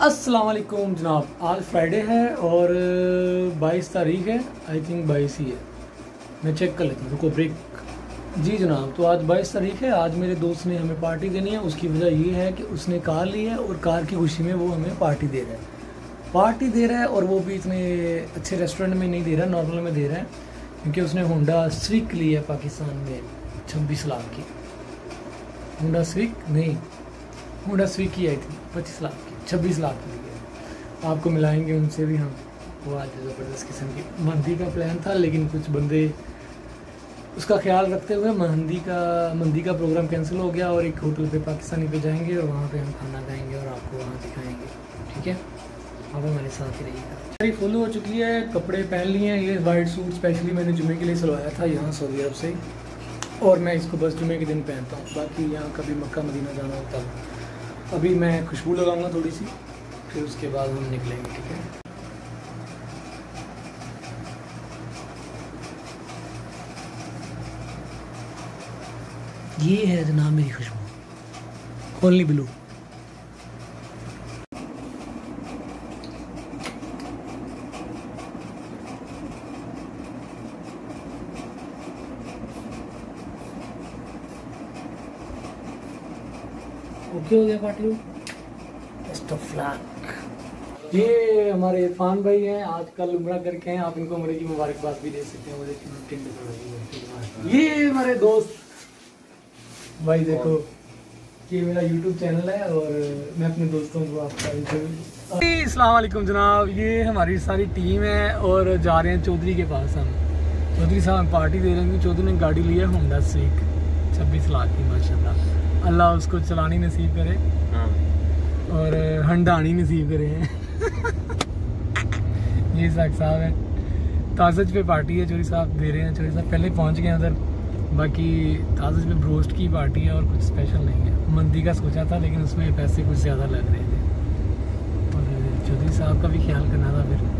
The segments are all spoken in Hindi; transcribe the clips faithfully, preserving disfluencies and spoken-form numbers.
अस्सलाम वालेकुम जनाब, आज फ्राइडे है और बाईस तारीख है। आई थिंक बाईस ही है, मैं चेक कर लेता हूँ, रुको ब्रेक। जी जनाब, तो आज बाईस तारीख है। आज मेरे दोस्त ने हमें पार्टी देनी है। उसकी वजह ये है कि उसने कार ली है और कार की खुशी में वो हमें पार्टी दे रहा है पार्टी दे रहा है और वो भी इतने अच्छे रेस्टोरेंट में नहीं दे रहा है, नॉर्मल में दे रहा है, क्योंकि उसने होंडा स्विक ली है पाकिस्तान में छब्बीस लाख की। होंडा स्विक नहीं, होंडा स्विक ही आई थी पच्चीस लाख की, छब्बीस लाख की है। आपको मिलाएंगे उनसे भी हम। वो आज ज़बरदस्त किस्म की मंदी का प्लान था, लेकिन कुछ बंदे उसका ख्याल रखते हुए मंदी का मंदी का प्रोग्राम कैंसिल हो गया और एक होटल पे पाकिस्तानी पे जाएंगे और वहाँ पे हम खाना खाएंगे और आपको वहाँ दिखाएंगे। ठीक है, आप हमारे साथ ही रहिएगा। सारी फुल हो चुकी है, कपड़े पहन लिए हैं। ये वाइट सूट स्पेशली मैंने जुमे के लिए सिलवाया था यहाँ सऊदी अरब से, और मैं इसको बस जुमे के दिन पहनता हूँ। बाकी यहाँ कभी मक्का मदीना जाना होता है। अभी मैं खुशबू लगाऊंगा थोड़ी सी, फिर उसके बाद हम निकलेंगे। ठीक है, ये है जनाब मेरी खुशबू, ओनली ब्लू। ओके हो गया पार्टी। Best of luck. ये हमारे इरफान भाई हैं, आजकल उम्रा करके हैं। आप इनको उम्र की मुबारकबाद भी दे सकते हैं। वो देखिए, ये हमारे दोस्त भाई, देखो ये मेरा यूट्यूब चैनल है और मैं अपने दोस्तों को आपका इंटरव्यू। अस्सलाम वालेकुम जनाब, ये हमारी सारी टीम है और जा रहे हैं चौधरी के पास। हम चौधरी साहब पार्टी दे रहे हैं। चौधरी ने गाड़ी ली है होंडा स्विक छब्बीस लाख की, माशाल्लाह। अल्लाह उसको चलानी नसीब करे और हंडानी नसीब करे। ये साहब साहब है, ताजज पे पार्टी है, चौधरी साहब दे रहे हैं। चौधरी साहब पहले पहुंच गए उधर। बाकी ताजज पे ब्रोस्ट की पार्टी है और कुछ स्पेशल नहीं है। मंदी का सोचा था लेकिन उसमें पैसे कुछ ज़्यादा लग रहे थे और चौधरी साहब का भी ख्याल करना था। फिर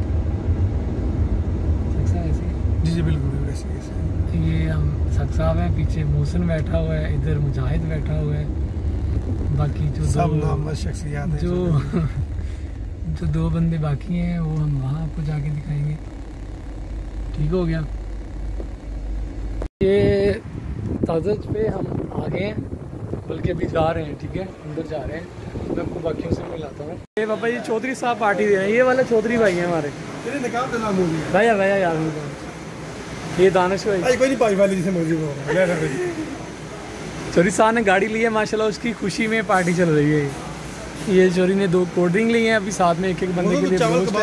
जी जी बिल्कुल वैसे। ये हम सक साहब हैं, पीछे मोहसिन बैठा हुआ है, इधर मुजाहिद बैठा हुआ है। बाकी जो सब दो नाम शख्सियत हैं, जो जो दो बंदे बाकी हैं वो हम वहाँ आपको जाके दिखाएंगे। ठीक हो गया। ये ताजज पे हम आ गए हैं, बल्कि अभी जा रहे हैं। ठीक है, अंदर जा रहे हैं, मैं आपको बाकियों से मिलाता हूँ। ये बाबा जी चौधरी साहब पार्टी दे रहे हैं। ये वाले चौधरी भाई हैं हमारे। तेरे निकाल का नाम हो गया भैया भैया यार, ये दानिश भाई। भाई कोई नहीं, पाई वाली जिसे मर्जी हो। चौधरी साहब ने गाड़ी ली है माशाल्लाह, उसकी खुशी में पार्टी चल रही है। ये चौधरी ने दो कोल्ड ड्रिंक ली हैं, अभी साथ में एक एक बंदे के लिए रोस्ट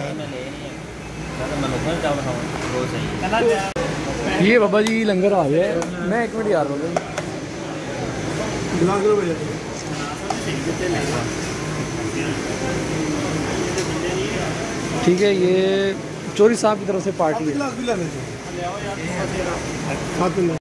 है। ये बाबा जी लंगर आ गया है। मैं एक मिनट यार हो गई। ठीक है, ये चौधरी साहब की तरफ से पार्टी है।